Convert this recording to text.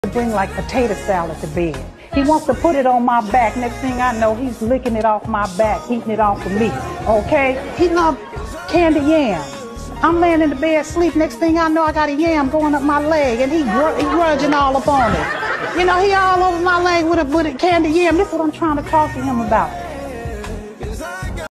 bring like potato salad to bed. He wants to put it on my back. Next thing I know, he's licking it off my back, eating it off of me. Okay? He loves candy yam. I'm laying in the bed asleep. Next thing I know, I got a yam going up my leg, and he grudging all up on it. You know, he all over my leg with a candy yam. This is what I'm trying to talk to him about.